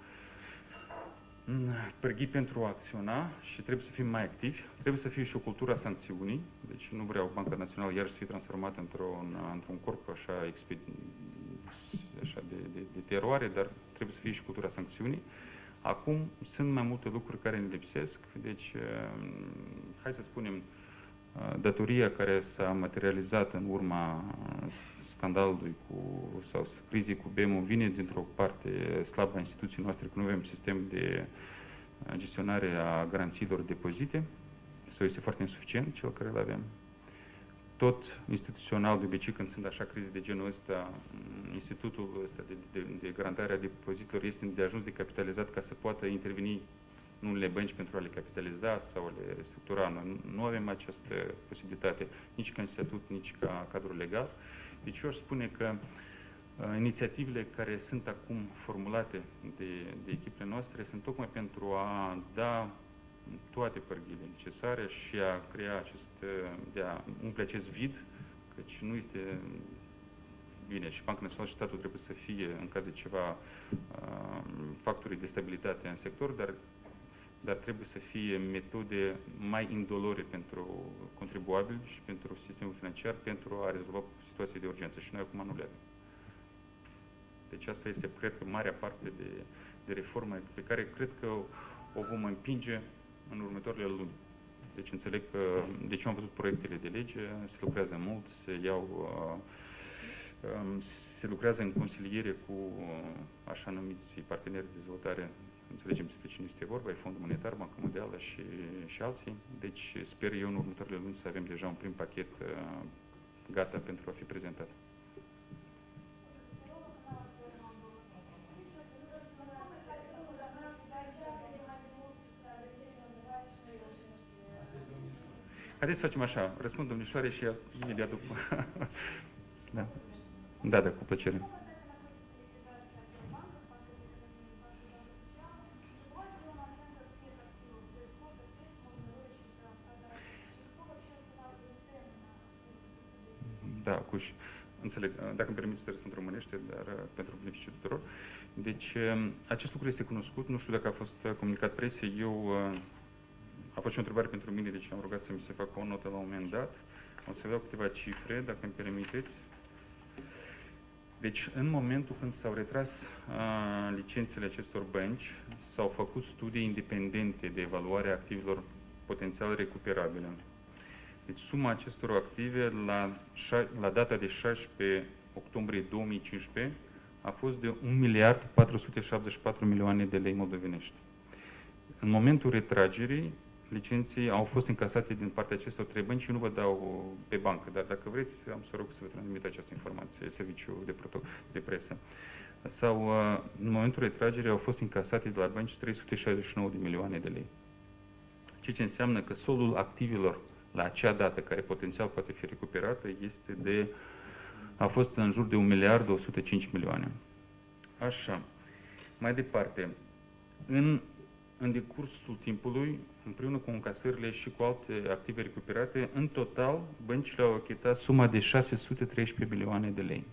părghii pentru a acționa și trebuie să fim mai activi. Trebuie să fie și o cultură a sancțiunii. Deci nu vreau Banca Națională iar să fie transformată într-un într-un corp așa, exped, așa de, de, de teroare, dar trebuie să fie și cultura sancțiunii. Acum sunt mai multe lucruri care ne lipsesc. Deci, hai să spunem, datoria care s-a materializat în urma scandalului cu, sau crizei cu B M U vine dintr-o parte slabă a instituției noastre, că nu avem sistem de gestionare a garanțiilor depozite, sau este foarte insuficient cel care îl avem. Tot instituțional, de obicei, când sunt așa crize de genul ăsta, institutul ăsta de, de, de garantare a depozitelor este de ajuns de capitalizat ca să poată interveni în unele bănci pentru a le capitaliza sau a le structura. Noi nu avem această posibilitate nici ca în statut, nici ca cadru legal. Deci eu aș spune că inițiativele care sunt acum formulate de, de echipele noastre sunt tocmai pentru a da toate pârghile necesare și a crea acest, de a umple acest vid, căci nu este bine și Banca Națională și statul trebuie să fie, în caz de ceva, uh, factorii de stabilitate în sector, dar, dar trebuie să fie metode mai indolore pentru contribuabili și pentru sistemul financiar pentru a rezolva situații de urgență și noi acum nu le avem. Deci asta este, cred că, marea parte de, de reformă pe care cred că o, o vom împinge în următoarele luni. Deci înțeleg că, deci am văzut proiectele de lege, se lucrează mult, se iau, uh, um, se lucrează în consiliere cu uh, așa numiți parteneri de dezvoltare, înțelegem despre cine este vorba, e Fondul Monetar, Banca Mondială și, și alții. Deci sper eu în următoarele luni să avem deja un prim pachet uh, gata pentru a fi prezentat. Haideți să facem așa, răspund domnișoare și imediat după. Da. Da, da, cu plăcere. Da, cuș. Înțeleg. Dacă îmi permiteți să răspund românește, dar pentru beneficiul tuturor. Deci, acest lucru este cunoscut. Nu știu dacă a fost comunicat presiei. Eu a fost și o întrebare pentru mine, deci am rugat să mi se facă o notă la un moment dat. O să dau câteva cifre, dacă îmi permiteți. Deci, în momentul când s-au retras a, licențele acestor bănci, s-au făcut studii independente de evaluare a activelor potențial recuperabile. Deci, suma acestor active, la, la data de șaisprezece octombrie două mii cincisprezece, a fost de un miliard patru sute șaptezeci și patru milioane de lei moldovenești. În momentul retragerii, licenții au fost încasate din partea acestor trei bănci și nu vă dau pe bancă, dar dacă vreți, am să rog să vă transmit această informație, serviciul de, de presă. Sau, în momentul retragerii au fost încasate de la bănci trei sute șaizeci și nouă de milioane de lei. Ceea ce înseamnă că solul activelor la acea dată, care potențial poate fi recuperată, este de, a fost în jur de un miliard o sută cinci milioane. Așa. Mai departe, în În decursul timpului, împreună cu încasările și cu alte active recuperate, în total, băncile au achitat suma de șase sute treisprezece milioane de lei.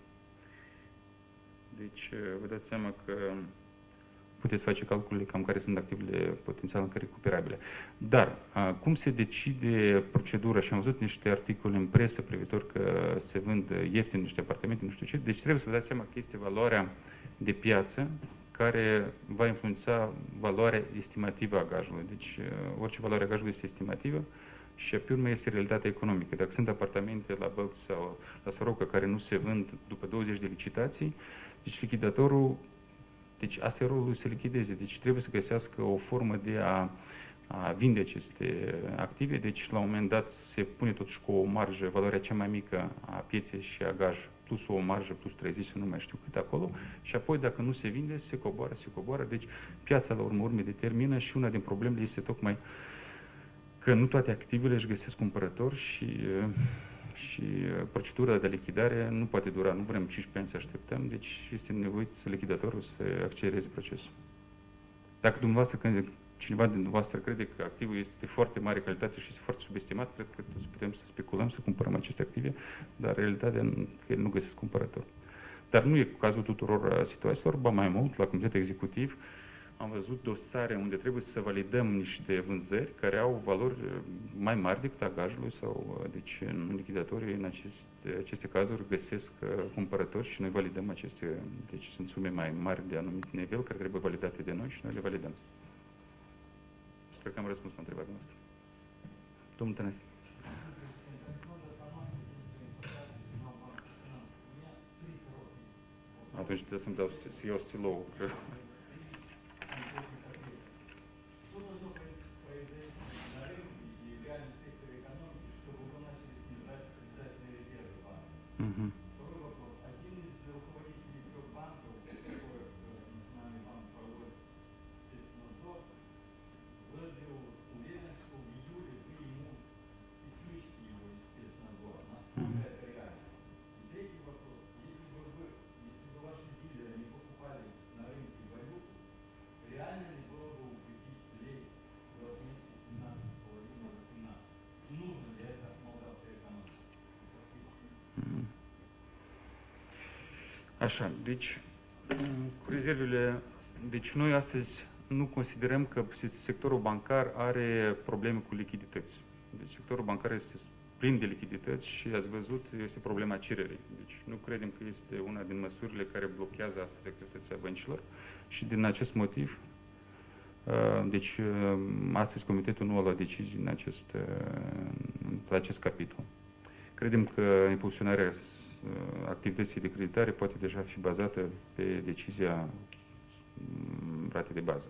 Deci, vă dați seama că puteți face calculele cam care sunt activele potențial încă recuperabile. Dar, cum se decide procedura, și am văzut niște articole în presă privitor că se vând ieftin niște apartamente, nu știu ce, deci trebuie să vă dați seama că este valoarea de piață care va influența valoarea estimativă a gajului. Deci orice valoare a gajului este estimativă și pe urmă este realitatea economică. Dacă sunt apartamente la Bălți sau la Soroca care nu se vând după douăzeci de licitații, deci lichidatorul, deci asta e rolul lui să lichideze. Deci trebuie să găsească o formă de a, a vinde aceste active. Deci la un moment dat se pune totuși cu o marjă, valoarea cea mai mică a pieței și a gaj, plus o marjă, plus treizeci, nu mai știu cât acolo, și apoi dacă nu se vinde, se coboară, se coboară. Deci piața la urmă urme determină și una din problemele este tocmai că nu toate activele își găsesc cumpărători și, și procedura de lichidare nu poate dura, nu vrem cincisprezece ani să așteptăm, deci este nevoit să lichidatorul să accelereze procesul. Dacă dumneavoastră, când cineva din dumneavoastră crede că activul este de foarte mare calitate și este foarte subestimat, cred că toți putem să speculăm, să cumpărăm aceste active, dar realitatea că ele nu găsesc cumpărător. Dar nu e cazul tuturor situațiilor, ba mai mult, la Comitetul Executiv am văzut dosare unde trebuie să validăm niște vânzări care au valori mai mari decât a gajului sau, deci, în lichidatorii, în aceste, aceste cazuri, găsesc cumpărători și noi validăm aceste, deci sunt sume mai mari de anumit nivel care trebuie validate de noi și noi le validăm. Sper că am răspuns la întrebarea noastră. Domnul Tănase. Atunci trebuie să-mi dau, să iau stilou. Mm-hmm. Așa, deci, cu rezervele, deci noi astăzi nu considerăm că sectorul bancar are probleme cu lichidități. Deci sectorul bancar este plin de lichidități și ați văzut, este problema cererii. Deci nu credem că este una din măsurile care blochează astăzi activitatea băncilor și din acest motiv, deci astăzi Comitetul nu a luat decizii în acest, la acest capitol. Credem că impulsionarea activității de creditare poate deja fi bazată pe decizia ratei de bază.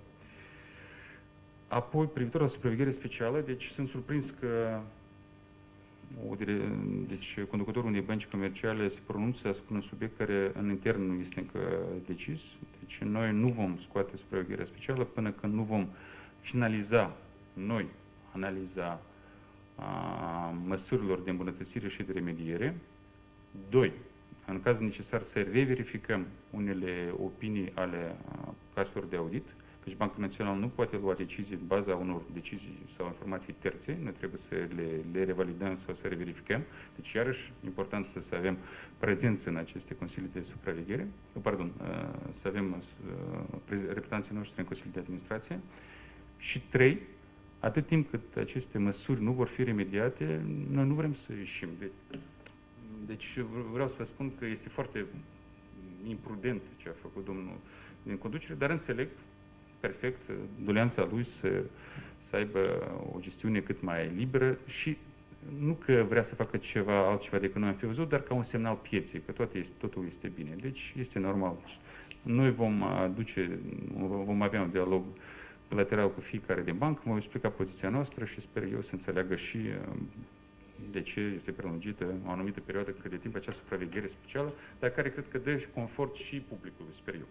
Apoi, privitor la supraveghere specială, deci sunt surprins că o, deci, conducătorul unei bănci comerciale se pronunță asupra un subiect care în intern nu este încă decis. Deci noi nu vom scoate supravegherea specială până când nu vom finaliza, noi, analiza a, măsurilor de îmbunătățire și de remediere. Doi, în caz necesar să reverificăm unele opinii ale caselor de audit, căci Banca Națională nu poate lua decizii în baza unor decizii sau informații terțe, noi trebuie să le, le revalidăm sau să reverificăm. Deci, iarăși, important să, să avem prezență în aceste consilii de supraveghere, pardon, să avem reprezentanții noștri în consilii de administrație. Și trei, atât timp cât aceste măsuri nu vor fi remediate, noi nu vrem să ieșim. Deci, deci vreau să vă spun că este foarte imprudent ce a făcut domnul din conducere, dar înțeleg perfect doleanța lui să, să aibă o gestiune cât mai liberă și nu că vrea să facă ceva altceva decât noi am fi văzut, dar ca un semnal pieței, că toate este, totul este bine. Deci este normal. Noi vom aduce, vom avea un dialog bilateral cu fiecare din bancă, vom explica poziția noastră și sper eu să înțeleagă și de ce este prelungită o anumită perioadă de timp această supraveghere specială, dar care cred că dă confort și publicului, sper eu.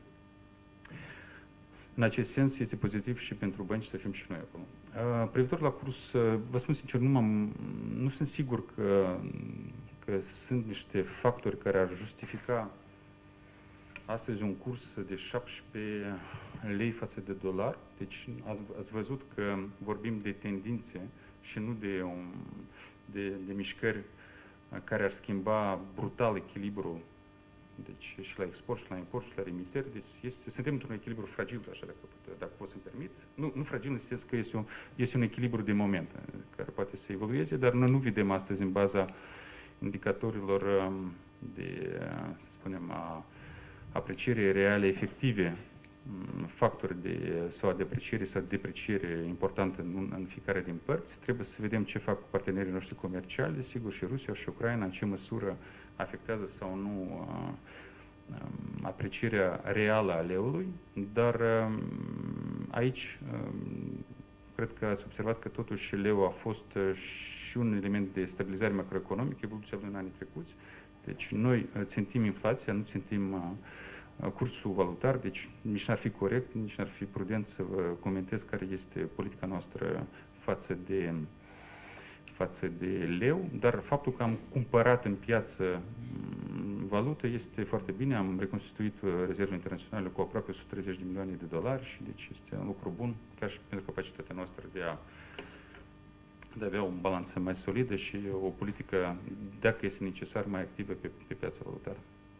În acest sens este pozitiv și pentru bănci să fim și noi acolo. Uh, privitor la curs, uh, vă spun sincer, nu, nu sunt sigur că, că sunt niște factori care ar justifica astăzi un curs de șaptesprezece lei față de dolar. Deci ați, ați văzut că vorbim de tendințe și nu de, un, de, de mișcări care ar schimba brutal echilibrul. Deci și la export, și la import, și la remiteri, deci este, suntem într-un echilibru fragil, așa dacă, dacă pot să-mi permit. Nu, nu fragil în sens că este un, este un echilibru de moment, care poate să evolueze, dar noi nu vedem astăzi în baza indicatorilor de, să spunem, a apreciere reale, efective, factori de, sau de apreciere sau de depreciere importantă în, în fiecare din părți. Trebuie să vedem ce fac partenerii noștri comerciali, sigur și Rusia și Ucraina, în ce măsură afectează sau nu uh, um, aprecierea reală a leului, dar um, aici um, cred că ați observat că totuși leul a fost uh, și un element de stabilizare macroeconomică, evoluția lui în anii trecuți. Deci noi uh, țintim inflația, nu țintim uh, cursul valutar, deci nici n-ar fi corect, nici n-ar fi prudent să vă comentez care este politica noastră față de față de leu, dar faptul că am cumpărat în piață valută este foarte bine, am reconstituit rezervele internaționale cu aproape o sută treizeci de milioane de dolari și deci este un lucru bun, chiar și pentru capacitatea noastră de a, de a avea o balanță mai solidă și o politică, dacă este necesar, mai activă pe, pe piața valutară.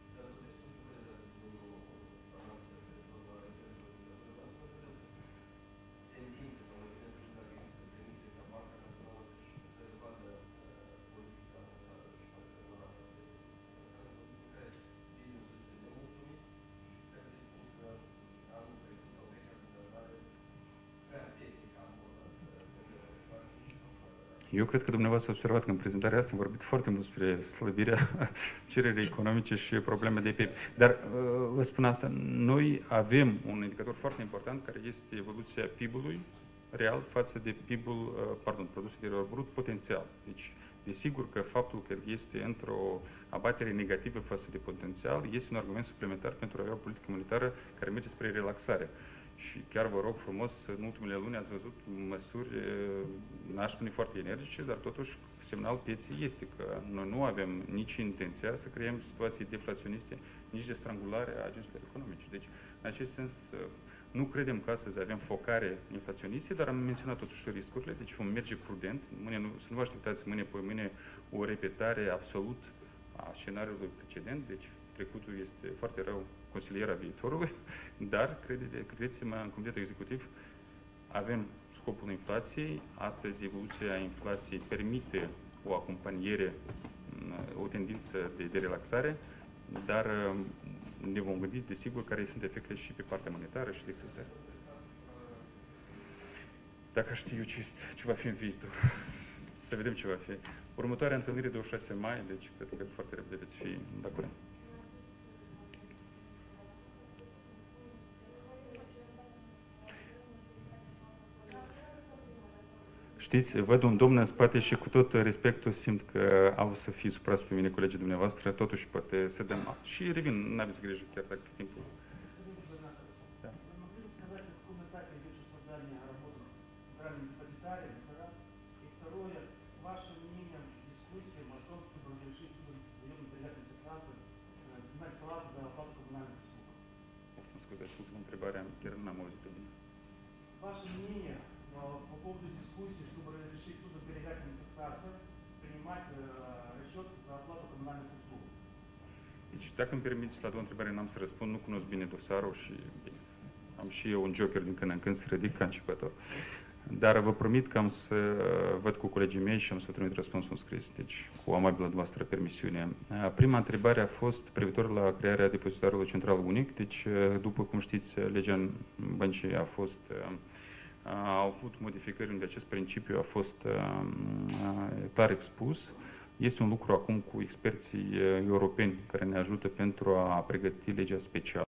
Eu cred că dumneavoastră ați observat că în prezentarea asta am vorbit foarte mult despre slăbirea cererii economice și probleme de P I B. Dar vă spun asta, noi avem un indicator foarte important care este evoluția P I B-ului real față de P I B-ul, pardon, produsul interior brut potențial. Deci, desigur că faptul că este într-o abatere negativă față de potențial este un argument suplimentar pentru a avea o politică monetară care merge spre relaxare. Și chiar vă rog frumos, în ultimele luni ați văzut măsuri, n-aș spune foarte energice, dar totuși semnal pieței este că noi nu avem nici intenția să creăm situații deflaționiste, nici de strangulare a agenților economice. Deci, în acest sens, nu credem că astăzi avem focare inflaționiste, dar am menționat totuși riscurile, deci vom merge prudent. Mâine nu, să nu vă așteptați mâine pe mâine o repetare absolut a scenariului precedent, deci trecutul este foarte rău consiliera viitorului, dar crede, credeți-mă, în Comitetul Executiv avem scopul inflației. Astăzi evoluția inflației permite o acompaniere, o tendință de, de relaxare, dar ne vom gândi, desigur, care sunt efectele și pe partea monetară și de creditare. Dacă știu eu ce, este, ce va fi în viitor, să vedem ce va fi. Următoarea întâlnire douăzeci și șase mai, deci cred că foarte repede veți fi de acord. Știți, văd un domn în spate și cu tot respectul simt că au să fie suprați pe mine colegii dumneavoastră, totuși poate să dăm. Și revin, nu aveți grijă chiar dacă timpul. Da. Mă scuzați, ultima întrebare, chiar n-am auzit pe bine.
Ваше мнение по поводу дискуссии, чтобы разрешить суду сберегательных таксаций, принимать э, расчет за оплату коммунальных услуг?
Deci, dacă îmi permiteți, la două întrebare n-am să răspund, nu cunosc bine dosarul și bine, am și eu un joker din când în când să ridic ca începător. Dar vă promit că am să văd cu colegii mei și am să trimit răspunsul scris, deci cu amabilă voastră permisiune. Prima întrebare a fost privitor la crearea depozitarului central unic, deci după cum știți, legea băncii a fost, au avut modificări unde acest principiu a fost clar expus. Este un lucru acum cu experții europeni care ne ajută pentru a pregăti legea specială.